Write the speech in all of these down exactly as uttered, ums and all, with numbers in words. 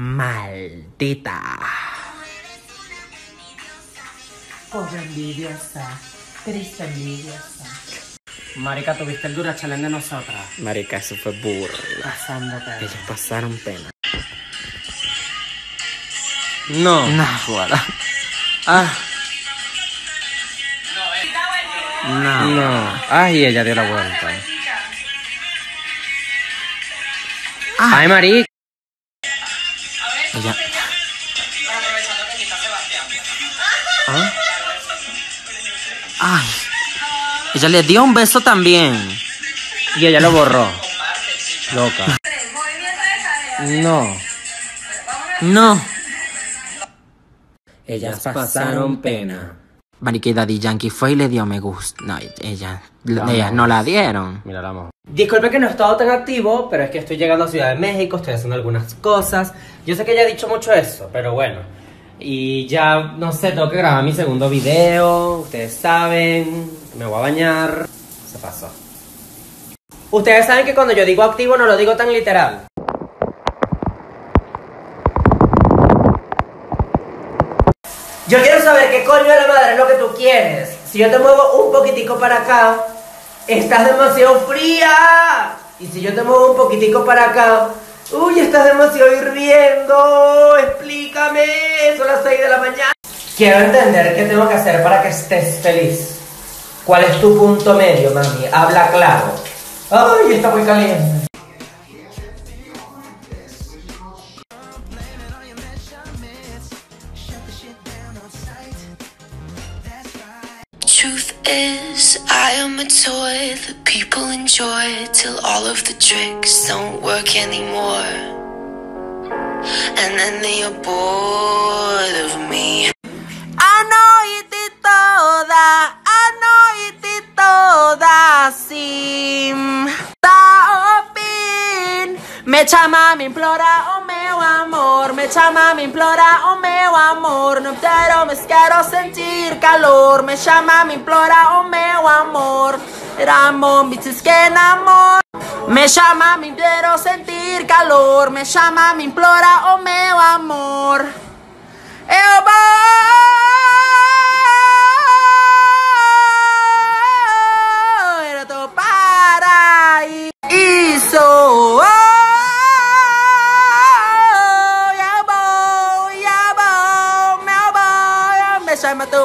Maldita. Pobre envidiosa, triste envidiosa. Marica, ¿tuviste el dura challenge de nosotras? Marica, eso fue burla. Pasando pena. Ellos pasaron pena. No. No, joda. Ah. No. No. Ay, ella dio la vuelta. Ah. Ay, marica. Ella. ¿Ah? Ay. Ella le dio un beso también. Y ella lo borró. Loca. No. No. Ellas pasaron pena. Marica, y Daddy Yankee fue y le dio me gusta. No, ella, ellas no la dieron. Mira, la amo. Disculpe que no he estado tan activo, pero es que estoy llegando a Ciudad de México, estoy haciendo algunas cosas. Yo sé que ella ha dicho mucho eso, pero bueno. Y ya, no sé, tengo que grabar mi segundo video. Ustedes saben, me voy a bañar. Se pasó. Ustedes saben que cuando yo digo activo no lo digo tan literal. Yo quiero saber qué coño de la madre es lo que tú quieres. Si yo te muevo un poquitico para acá, estás demasiado fría. Y si yo te muevo un poquitico para acá, uy, estás demasiado hirviendo. Explícame, son las seis de la mañana. Quiero entender qué tengo que hacer para que estés feliz. ¿Cuál es tu punto medio, mami? Habla claro. Ay, está muy caliente. Truth is, I am a toy that people enjoy till all of the tricks don't work anymore. And then they are bored of me. Anoiti toda, anoiti toda, sim. Taopin. Me chama, me implora o meu amor. Me chama, me implora o meu amor. No quiero, me quiero sentir calor. Me chama, me implora o meu amor. Ramón, bichis que enamor. Me chama, me quiero sentir calor. Me chama, me implora o meu amor. Eu vou para isso. Me chama tu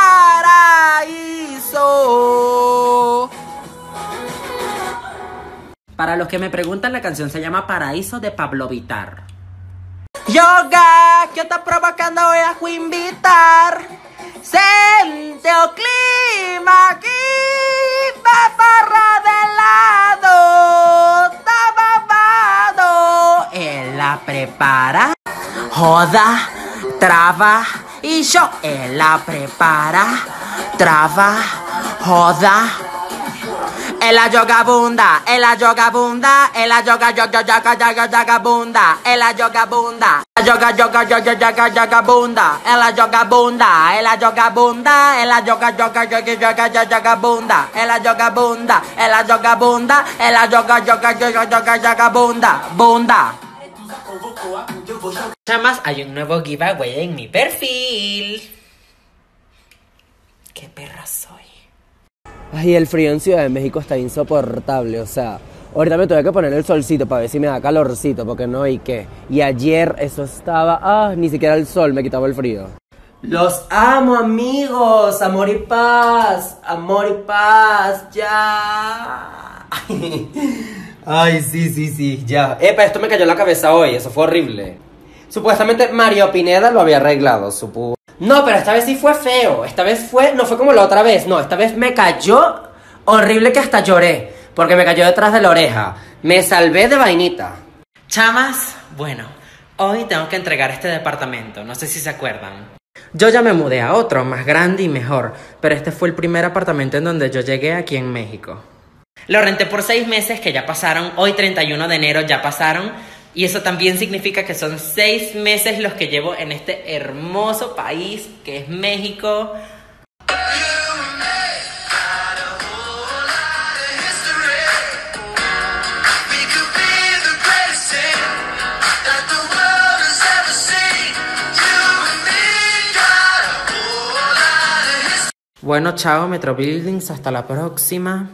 paraíso. Para los que me preguntan, la canción se llama Paraíso de Pablo Vittar. Yoga, que está provocando voy a invitar. Sente o clima aquí, barra de lado, está babado. Él la prepara, joda, traba. Y yo, él la prepara, traba, joda. Él la yoga bunda, él la yoga bunda, él la yoga yoga yoga yoga yoga bunda, él la yoga bunda, yoga yoga yoga yoga yoga bunda, él la yoga bunda, él la yoga bunda, él la yoga yoga yoga yoga yoga bunda, él la yoga bunda, él la yoga bunda, él la yoga yoga yoga yoga yoga bunda, bunda. Chamas, hay un nuevo giveaway en mi perfil. Qué perra soy. Ay, el frío en Ciudad de México está insoportable, o sea, ahorita me tuve que poner el solcito para ver si me da calorcito, porque no hay qué. Y ayer eso estaba, ah, ni siquiera el sol me quitaba el frío. Los amo, amigos, amor y paz, amor y paz, ya. Ay, sí, sí, sí, ya. Epa, esto me cayó en la cabeza hoy, eso fue horrible. Supuestamente Mario Pineda lo había arreglado, supongo. No, pero esta vez sí fue feo. Esta vez fue, no fue como la otra vez. No, esta vez me cayó horrible que hasta lloré. Porque me cayó detrás de la oreja. Me salvé de vainita. Chamas, bueno, hoy tengo que entregar este departamento. No sé si se acuerdan. Yo ya me mudé a otro, más grande y mejor. Pero este fue el primer apartamento en donde yo llegué aquí en México. Lo renté por seis meses que ya pasaron. Hoy treinta y uno de enero ya pasaron. Y eso también significa que son seis meses los que llevo en este hermoso país que es México. Bueno, chao, Metro Buildings. Hasta la próxima.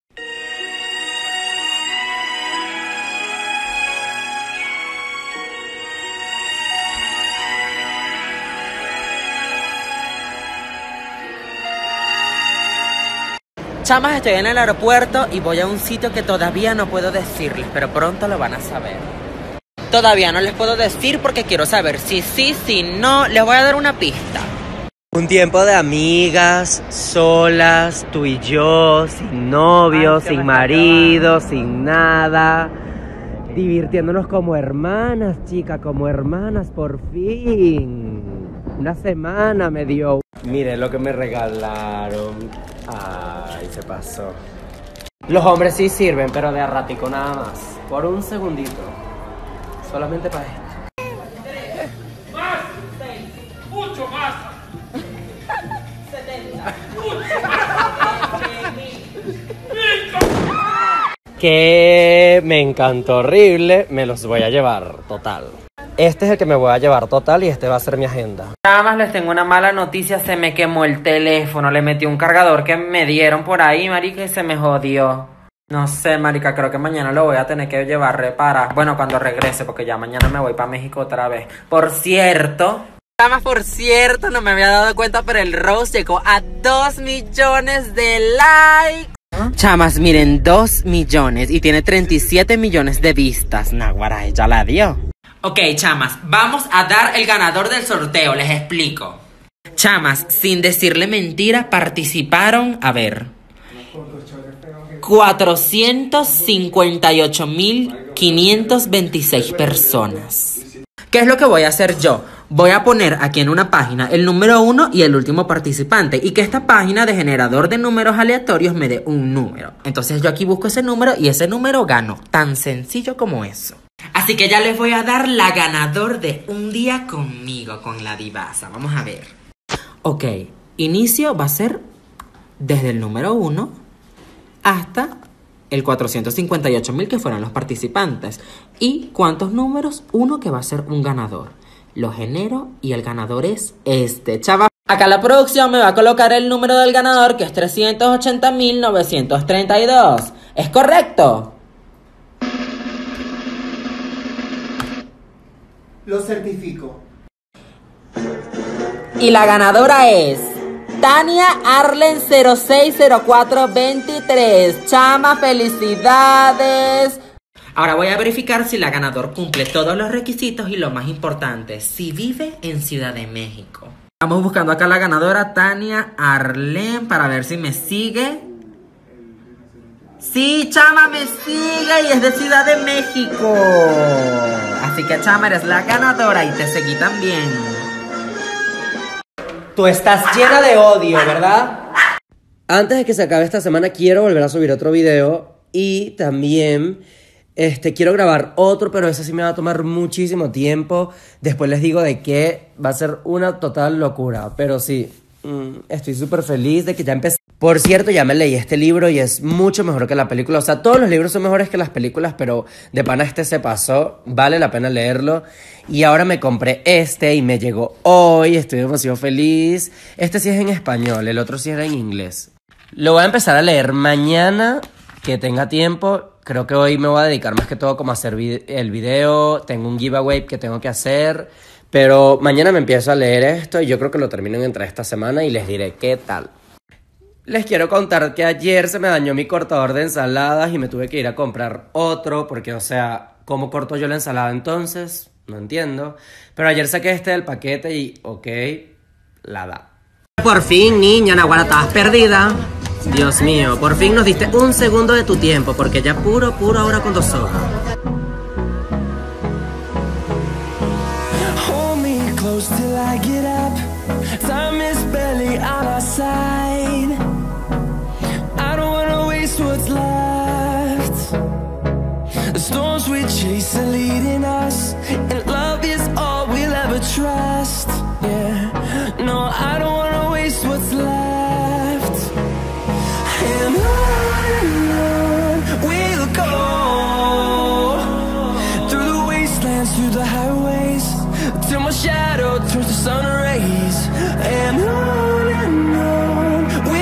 Chamas, estoy en el aeropuerto y voy a un sitio que todavía no puedo decirles, pero pronto lo van a saber. Todavía no les puedo decir porque quiero saber si sí, si no. Les voy a dar una pista. Un tiempo de amigas, solas, tú y yo, sin novio, sin marido, sin nada. Divirtiéndonos como hermanas, chica, como hermanas, por fin. Una semana me dio. Miren lo que me regalaron. Ay, se pasó. Los hombres sí sirven, pero de a ratico nada más. Por un segundito. Solamente para esto. ¡Más! ¡Mucho más! setenta. Que me encantó horrible. Me los voy a llevar, total. Este es el que me voy a llevar total y este va a ser mi agenda. Nada más les tengo una mala noticia, se me quemó el teléfono, le metí un cargador que me dieron por ahí, marica, y se me jodió. No sé, marica, creo que mañana lo voy a tener que llevar repara. Bueno, cuando regrese, porque ya mañana me voy para México otra vez. Por cierto, nada más por cierto, no me había dado cuenta, pero el roast llegó a dos millones de likes. Chamas, miren, dos millones y tiene treinta y siete millones de vistas. Naguará, ya la dio. Ok, chamas, vamos a dar el ganador del sorteo, les explico. Chamas, sin decirle mentira, participaron, a ver, cuatrocientos cincuenta y ocho mil quinientos veintiséis personas. ¿Qué es lo que voy a hacer yo? Voy a poner aquí en una página el número uno y el último participante, y que esta página de generador de números aleatorios me dé un número. Entonces yo aquí busco ese número y ese número gano, tan sencillo como eso. Así que ya les voy a dar la ganador de un día conmigo, con la divasa. Vamos a ver. Ok, inicio va a ser desde el número uno hasta el cuatrocientos cincuenta y ocho mil que fueron los participantes. ¿Y cuántos números? Uno que va a ser un ganador. Lo genero y el ganador es este, chaval. Acá la producción me va a colocar el número del ganador, que es trescientos ochenta mil novecientos treinta y dos. ¿Es correcto? Lo certifico. Y la ganadora es Tania Arlen cero seis cero cuatro veintitrés. Chama, felicidades. Ahora voy a verificar si la ganadora cumple todos los requisitos y lo más importante, si vive en Ciudad de México. Estamos buscando acá a la ganadora Tania Arlen para ver si me sigue. Sí, chama, me sigue y es de Ciudad de México. Así que, chama, eres la ganadora y te seguí también. Tú estás llena de odio, ¿verdad? Antes de que se acabe esta semana quiero volver a subir otro video y también este, quiero grabar otro, pero ese sí me va a tomar muchísimo tiempo. Después les digo de qué, va a ser una total locura, pero sí, mmm, estoy súper feliz de que ya empecé. Por cierto, ya me leí este libro y es mucho mejor que la película. O sea, todos los libros son mejores que las películas, pero de pana este se pasó. Vale la pena leerlo. Y ahora me compré este y me llegó hoy. Estoy demasiado feliz. Este sí es en español, el otro sí era en inglés. Lo voy a empezar a leer mañana, que tenga tiempo. Creo que hoy me voy a dedicar más que todo como a hacer vid- el video. Tengo un giveaway que tengo que hacer. Pero mañana me empiezo a leer esto y yo creo que lo termino entre esta semana y les diré qué tal. Les quiero contar que ayer se me dañó mi cortador de ensaladas y me tuve que ir a comprar otro porque, o sea, ¿cómo corto yo la ensalada entonces? No entiendo. Pero ayer saqué este del paquete y, ok, la da. Por fin, niña, Naguará, estabas perdida. Dios mío, por fin nos diste un segundo de tu tiempo porque ya puro, puro ahora con dos hojas. Hold me close till I get up. Time is barely on our side. I don't wanna waste what's left. The storms we chase are leading us, and love is all we'll ever trust. Yeah, no, I don't wanna waste what's left. And on we'll go, through the wastelands, through the highways, till my shadow turns to sun rays. And on and on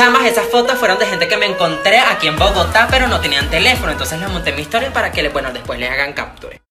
Chamas, esas fotos fueron de gente que me encontré aquí en Bogotá, pero no tenían teléfono. Entonces les monté mi historia para que, bueno, después les hagan capture.